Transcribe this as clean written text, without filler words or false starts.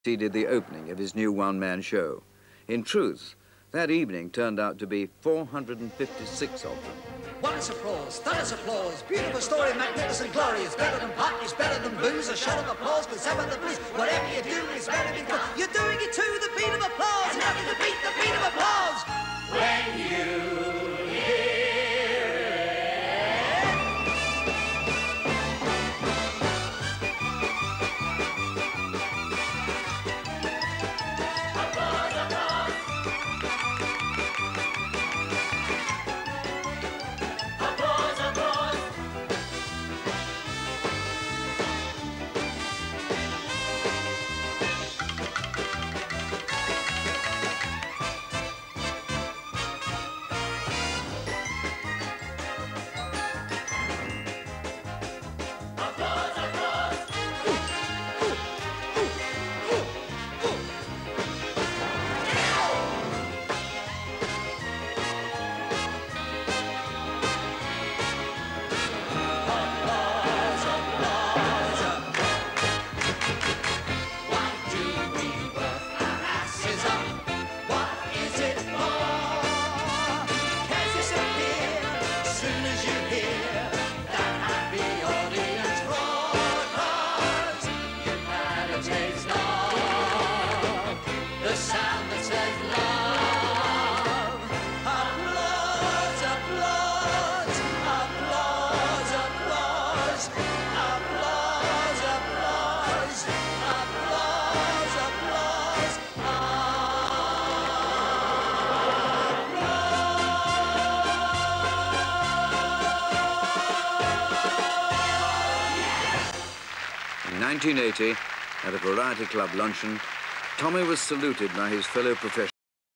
preceded the opening of his new one-man show. In truth, that evening turned out to be 456 of them. One is applause, that is applause. Beautiful story, magnificent glory. It's better than pot, it's better than booze. A shot of applause with some of the blues. Whatever you do is better because you're doing it to the beat of applause. Nothing to beat the beat of applause. When you hear it. Applause, applause. Applause, applause. Applause, applause. 1980, at a Variety Club luncheon, Tommy was saluted by his fellow professionals.